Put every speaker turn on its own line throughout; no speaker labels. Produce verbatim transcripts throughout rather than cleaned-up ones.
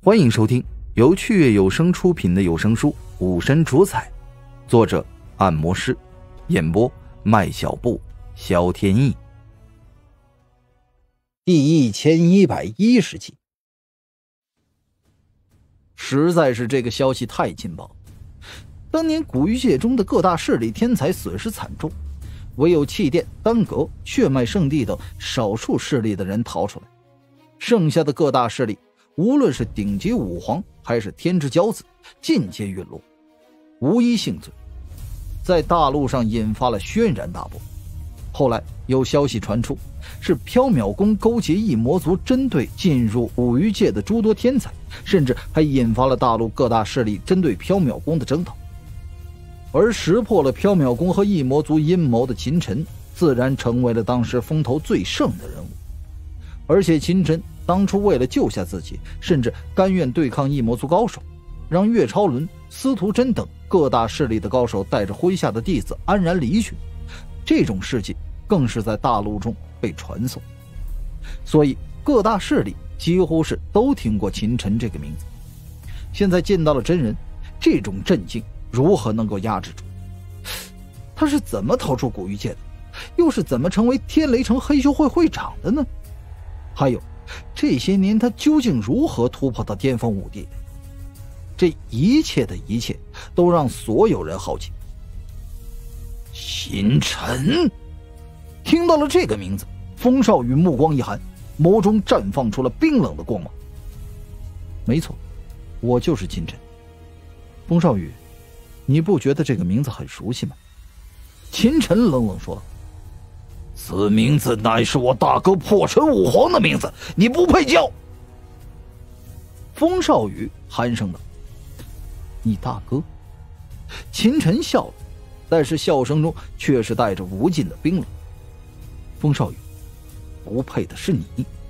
欢迎收听由趣悦有声出品的有声书《武神主宰》，作者按摩师，演播麦小布、肖天意。
第一千一百一十集。实在是这个消息太劲爆，当年古玉界中的各大势力天才损失惨重，唯有气殿、丹阁、血脉圣地等少数势力的人逃出来，剩下的各大势力无论是顶级武皇还是天之骄子，尽皆陨落，无一幸存，在大陆上引发了轩然大波。后来有消息传出，是缥缈宫勾结异魔族，针对进入五余界的诸多天才，甚至还引发了大陆各大势力针对缥缈宫的征讨。而识破了缥缈宫和异魔族阴谋的秦晨，自然成为了当时风头最盛的人物。而且秦晨当初为了救下自己，甚至甘愿对抗异魔族高手，让岳超伦、司徒真等各大势力的高手带着麾下的弟子安然离去，这种事迹更是在大陆中被传颂，所以各大势力几乎是都听过秦晨这个名字。现在见到了真人，这种震惊如何能够压制住？他是怎么逃出古玉界的？又是怎么成为天雷城黑修会会长的呢？还有这些年他究竟如何突破到巅峰武帝的？这一切的一切都让所有人好奇。秦晨听到了这个名字，风少羽目光一寒，眸中绽放出了冰冷的光芒。没错，我就是秦晨。风少羽，你不觉得这个名字很熟悉吗？秦晨冷冷说道：
此名字乃是我大哥破尘武皇的名字，你不配叫。
风少羽寒声道：你大哥？秦晨笑了，但是笑声中却是带着无尽的冰冷。风少羽，不配的是你。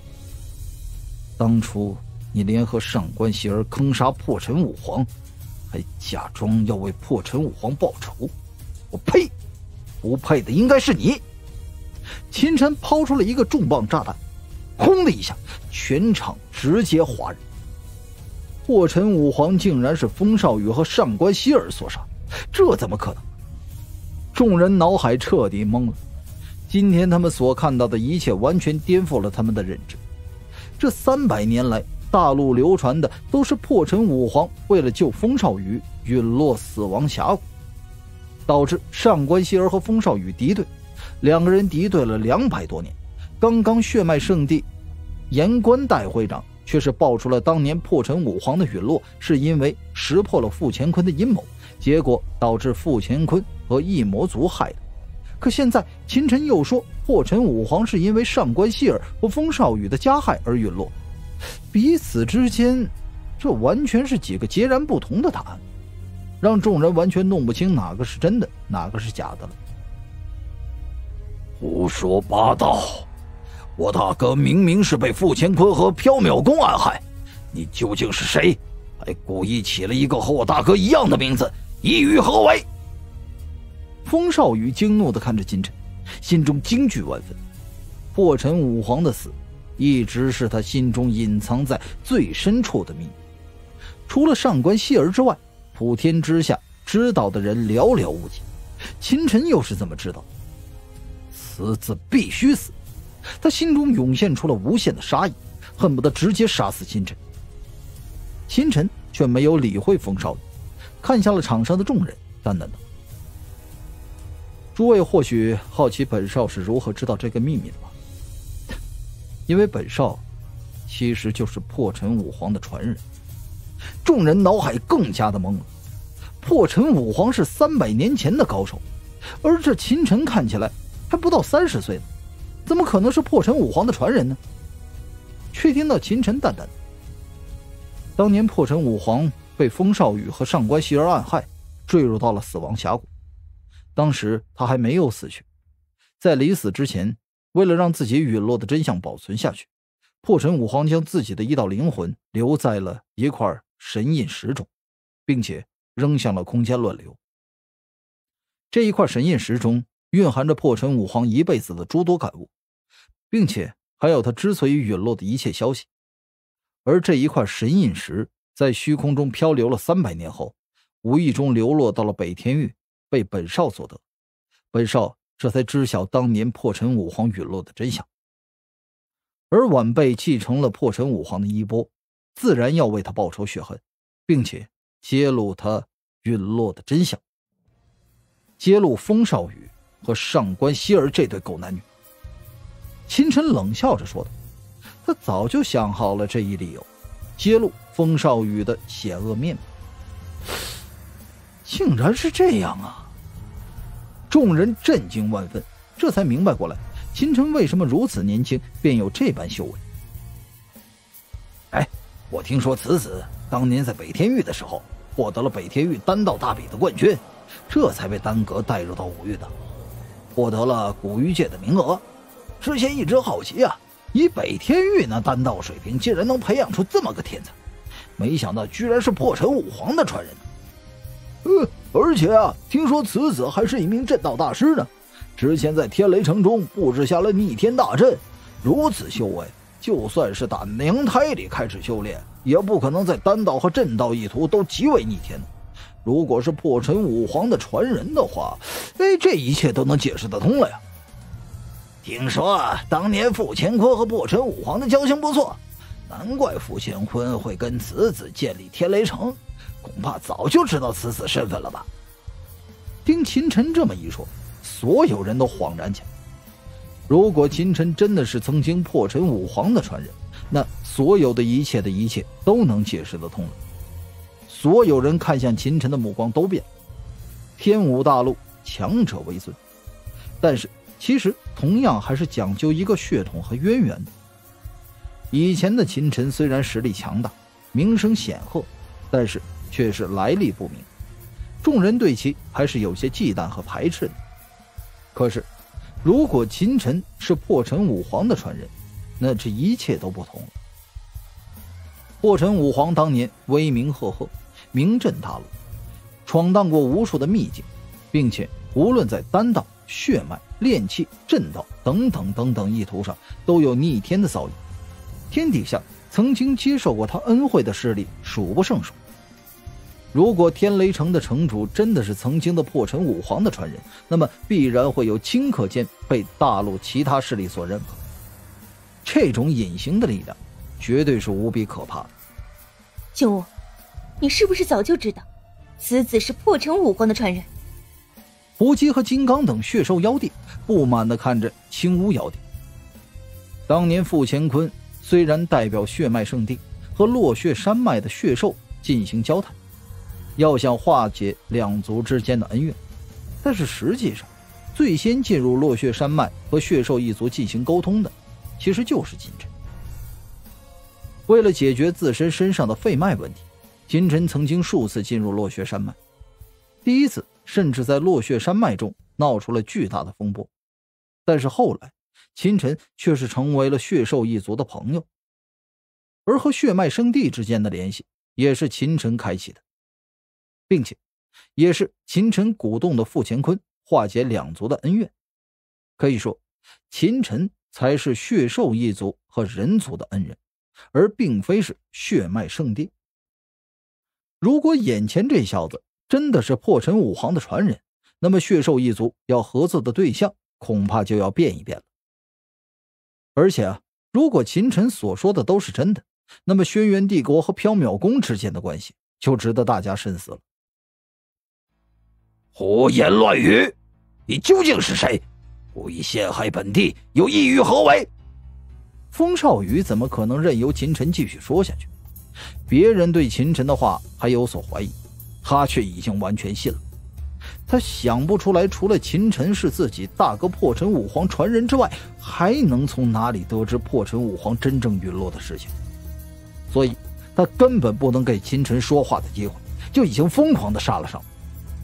当初你联合上官希儿坑杀破尘武皇，还假装要为破尘武皇报仇，我呸！不配的应该是你。秦晨抛出了一个重磅炸弹，轰的一下，全场直接哗然。破尘武皇竟然是风少羽和上官希儿所杀，这怎么可能？众人脑海彻底懵了。今天他们所看到的一切完全颠覆了他们的认知。这三百年来，大陆流传的都是破尘武皇为了救风少羽陨落死亡峡谷，导致上官希儿和风少羽敌对，两个人敌对了两百多年。刚刚血脉圣地岩关代会长却是爆出了当年破尘武皇的陨落是因为识破了傅乾坤的阴谋，结果导致傅乾坤和异魔族害的。可现在秦晨又说破尘武皇是因为上官希儿和风少羽的加害而陨落，彼此之间这完全是几个截然不同的答案，让众人完全弄不清哪个是真的，哪个是假的了。
胡说八道！我大哥明明是被傅乾坤和缥缈宫暗害，你究竟是谁？还故意起了一个和我大哥一样的名字，意欲何为？
风少羽惊怒地看着秦晨，心中惊惧万分。破尘武皇的死一直是他心中隐藏在最深处的秘密，除了上官希儿之外，普天之下知道的人寥寥无几。秦晨又是怎么知道？此子必须死！他心中涌现出了无限的杀意，恨不得直接杀死秦晨。秦晨却没有理会风少羽，看向了场上的众人，淡淡道：诸位或许好奇本少是如何知道这个秘密的吧？因为本少其实就是破尘武皇的传人。众人脑海更加的懵了。破尘武皇是三百年前的高手，而这秦晨看起来还不到三十岁呢，怎么可能是破尘武皇的传人呢？却听到秦晨淡淡的：当年破尘武皇被风少羽和上官希儿暗害，坠入到了死亡峡谷。当时他还没有死去，在临死之前，为了让自己陨落的真相保存下去，破尘武皇将自己的一道灵魂留在了一块神印石中，并且扔向了空间乱流。这一块神印石中蕴含着破尘武皇一辈子的诸多感悟，并且还有他之所以陨落的一切消息。 而这一块神印石在虚空中漂流了三百年后，无意中流落到了北天域，被本少所得。本少这才知晓当年破尘武皇陨落的真相。而晚辈继承了破尘武皇的衣钵，自然要为他报仇雪恨，并且揭露他陨落的真相，揭露风少羽和上官希儿这对狗男女。秦晨冷笑着说道，他早就想好了这一理由，揭露风少羽的险恶面目。竟然是这样啊！众人震惊万分，这才明白过来，秦晨为什么如此年轻便有这般修为。
哎，我听说此子当年在北天域的时候获得了北天域单道大比的冠军，这才被丹阁带入到五域的，获得了古域界的名额。之前一直好奇啊，以北天域那单道水平，竟然能培养出这么个天才，没想到居然是破尘武皇的传人。呃，而且啊，听说此子还是一名阵道大师呢，之前在天雷城中布置下了逆天大阵，如此修为，就算是打娘胎里开始修炼，也不可能在丹道和阵道一途都极为逆天。如果是破尘武皇的传人的话，哎，这一切都能解释得通了呀。听说当年傅乾坤和破尘武皇的交情不错，难怪傅乾坤会跟此子建立天雷城，恐怕早就知道此子身份了吧。
听秦晨这么一说，所有人都恍然起来。如果秦晨真的是曾经破尘武皇的传人，那所有的一切的一切都能解释得通了。所有人看向秦晨的目光都变了。天武大陆强者为尊，但是其实同样还是讲究一个血统和渊源的。以前的秦晨虽然实力强大，名声显赫，但是却是来历不明，众人对其还是有些忌惮和排斥的。可是如果秦晨是破尘武皇的传人，那这一切都不同了。破尘武皇当年威名赫赫，名震大陆，闯荡过无数的秘境，并且无论在丹道、血脉、炼气、阵道等等等等一途上都有逆天的造诣，天底下曾经接受过他恩惠的势力数不胜数。如果天雷城的城主真的是曾经的破尘武皇的传人，那么必然会有顷刻间被大陆其他势力所认可。这种隐形的力量绝对是无比可怕的。
九五，你是不是早就知道此子是破尘武皇的传人？
伏击和金刚等血兽妖帝不满地看着青乌妖帝。当年傅乾坤虽然代表血脉圣地和落血山脉的血兽进行交谈，要想化解两族之间的恩怨，但是实际上最先进入落血山脉和血兽一族进行沟通的其实就是秦晨。为了解决自身身上的肺脉问题，秦晨曾经数次进入落血山脉，第一次甚至在落血山脉中闹出了巨大的风波，但是后来秦晨却是成为了血兽一族的朋友，而和血脉圣地之间的联系也是秦晨开启的，并且也是秦晨鼓动的傅乾坤化解两族的恩怨。可以说秦晨才是血兽一族和人族的恩人，而并非是血脉圣地。如果眼前这小子真的是破尘武皇的传人，那么血兽一族要合作的对象恐怕就要变一变了。而且啊，如果秦晨所说的都是真的，那么轩辕帝国和缥缈宫之间的关系就值得大家深思了。
胡言乱语，你究竟是谁？故意陷害本地，又意欲何为？
风少羽怎么可能任由秦晨继续说下去？别人对秦晨的话还有所怀疑，他却已经完全信了。他想不出来除了秦晨是自己大哥破尘武皇传人之外，还能从哪里得知破尘武皇真正陨落的事情，所以他根本不能给秦晨说话的机会，就已经疯狂地杀了上来。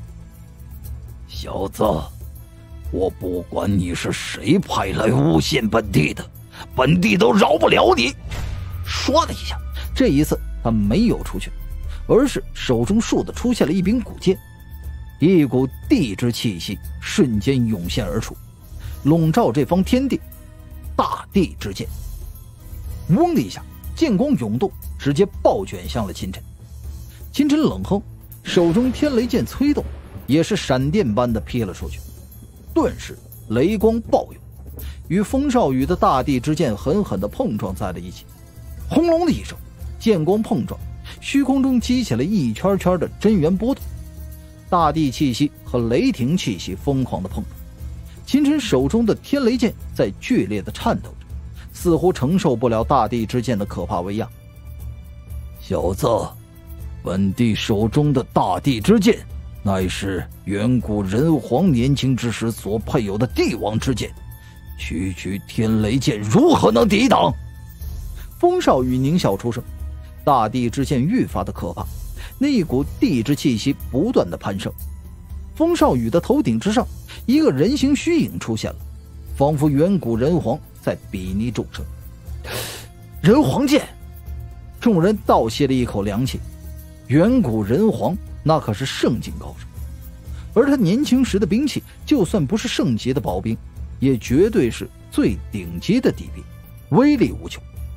小子，我不管你是谁派来诬陷本地的，本地都饶不了你。
唰的一下，这一次他没有出去，而是手中倏地出现了一柄古剑，一股地之气息瞬间涌现而出，笼罩这方天地，大地之剑。嗡的一下， 剑光涌动，直接暴卷向了秦晨。秦晨冷哼，手中天雷剑催动，也是闪电般的劈了出去。顿时雷光暴涌，与风少羽的大地之剑狠狠地碰撞在了一起。轰隆的一声，剑光碰撞，虚空中激起了一圈圈的真元波动，大地气息和雷霆气息疯狂的碰撞。秦晨手中的天雷剑在剧烈的颤抖着，似乎承受不了大地之剑的可怕威压。
小子，本帝手中的大地之剑乃是远古人皇年轻之时所配有的帝王之剑，区区天雷剑如何能抵挡？
风少羽狞笑出声，大地之剑愈发的可怕，那一股地之气息不断的攀升。风少羽的头顶之上，一个人形虚影出现了，仿佛远古人皇在比拟众生。人皇剑！众人倒吸了一口凉气。远古人皇那可是圣境高手，而他年轻时的兵器，就算不是圣级的宝兵，也绝对是最顶级的底兵，威力无穷。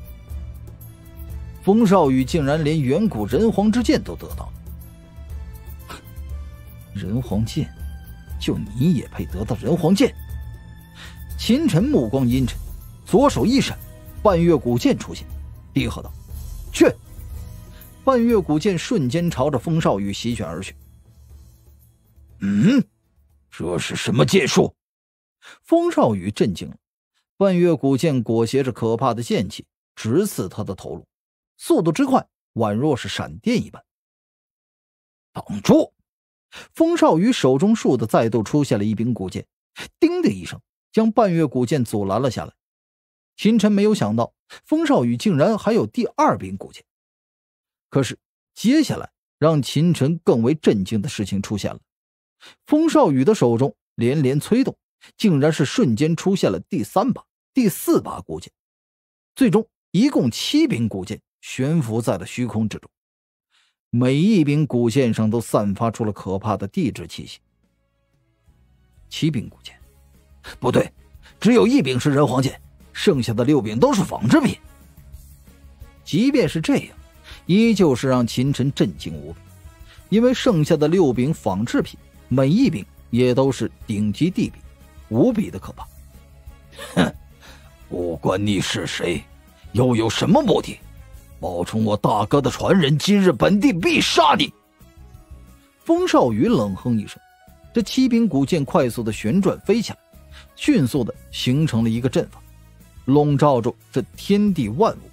风少羽竟然连远古人皇之剑都得到了。人皇剑，就你也配得到人皇剑？秦晨目光阴沉，左手一闪，半月古剑出现，低喝道：“去！”半月古剑瞬间朝着风少羽席卷而去。
嗯，这是什么剑术？
风少羽震惊了，半月古剑裹挟着可怕的剑气，直刺他的头颅，速度之快，宛若是闪电一般。
挡住！
风少羽手中竖的再度出现了一柄古剑，叮的一声，将半月古剑阻拦了下来。秦晨没有想到，风少羽竟然还有第二柄古剑。可是接下来让秦晨更为震惊的事情出现了，风少羽的手中连连催动，竟然是瞬间出现了第三把、第四把古剑，最终一共七柄古剑悬浮在了虚空之中，每一柄古剑上都散发出了可怕的地质气息。七柄古剑，
不对，只有一柄是人皇剑，剩下的六柄都是仿制品。
即便是这样，依旧是让秦晨震惊无比，因为剩下的六柄仿制品，每一柄也都是顶级地柄，无比的可怕。
哼，不管你是谁，又有什么目的，冒充我大哥的传人，今日本帝必杀你！
风少羽冷哼一声，这七柄古剑快速的旋转飞起来，迅速的形成了一个阵法，笼罩住这天地万物。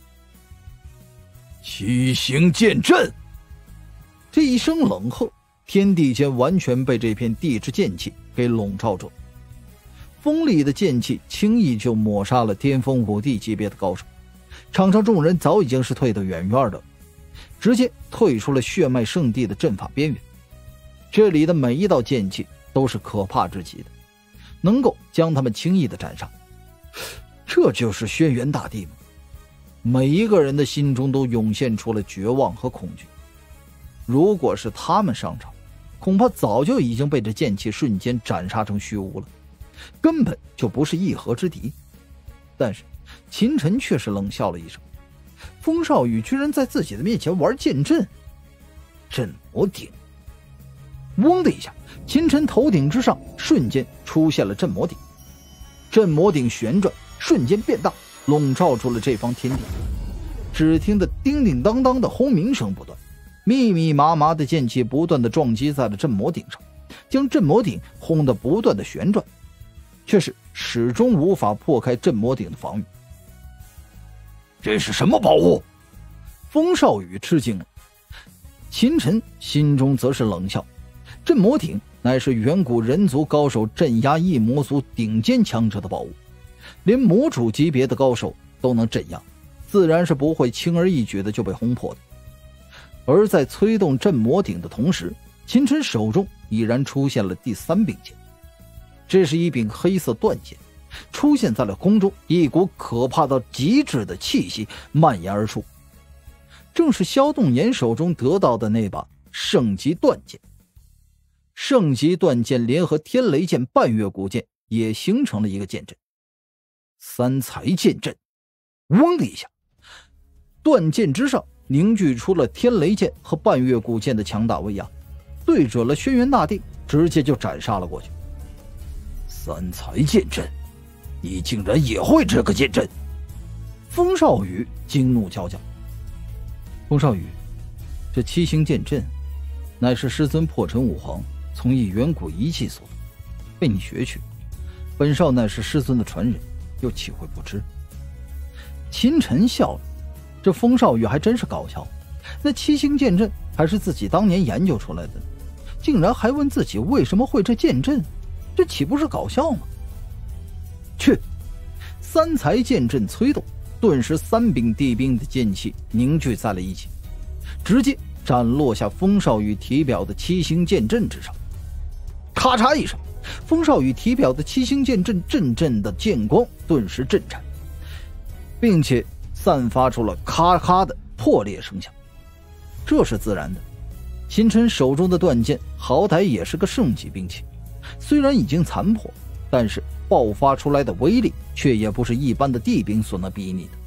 七星剑阵！
这一声冷喝，天地间完全被这片地之剑气给笼罩住。锋利的剑气轻易就抹杀了巅峰五帝级别的高手，场上众人早已经是退得远远的，直接退出了血脉圣地的阵法边缘。这里的每一道剑气都是可怕之极的，能够将他们轻易的斩杀。这就是轩辕大帝吗？每一个人的心中都涌现出了绝望和恐惧。如果是他们上场，恐怕早就已经被这剑气瞬间斩杀成虚无了，根本就不是一合之敌。但是秦晨却是冷笑了一声，风少羽居然在自己的面前玩剑阵。镇魔鼎！嗡的一下，秦晨头顶之上瞬间出现了镇魔鼎，镇魔鼎旋转，瞬间变大，笼罩住了这方天地。只听得叮叮当当的轰鸣声不断，密密麻麻的剑气不断的撞击在了镇魔鼎上，将镇魔鼎轰得不断的旋转，却是始终无法破开镇魔鼎的防御。
这是什么宝物？
风少羽吃惊了，秦晨心中则是冷笑，镇魔鼎乃是远古人族高手镇压异魔族顶尖强者的宝物，连魔主级别的高手都能镇压，自然是不会轻而易举的就被轰破的。而在催动镇魔鼎的同时，秦晨手中已然出现了第三柄剑，这是一柄黑色断剑，出现在了空中，一股可怕到极致的气息蔓延而出，正是萧洞言手中得到的那把圣级断剑。圣级断剑联合天雷剑、半月古剑也形成了一个剑阵，三才剑阵。嗡的一下， 断剑之上凝聚出了天雷剑和半月古剑的强大威压，对准了轩辕大帝，直接就斩杀了过去。
三才剑阵，你竟然也会这个剑阵？
风少羽惊怒叫叫。风少羽，这七星剑阵乃是师尊破尘武皇从一远古遗迹所得，被你学去，本少乃是师尊的传人，又岂会不知？秦晨笑了，这风少羽还真是搞笑，那七星剑阵还是自己当年研究出来的，竟然还问自己为什么会这剑阵，这岂不是搞笑吗？去！三才剑阵催动，顿时三柄地兵的剑气凝聚在了一起，直接斩落下风少羽体表的七星剑阵之上。咔嚓一声，风少羽体表的七星剑阵阵阵的剑光顿时震颤，并且散发出了咔咔的破裂声响。这是自然的，秦晨手中的断剑好歹也是个圣级兵器，虽然已经残破，但是爆发出来的威力却也不是一般的地兵所能比拟的。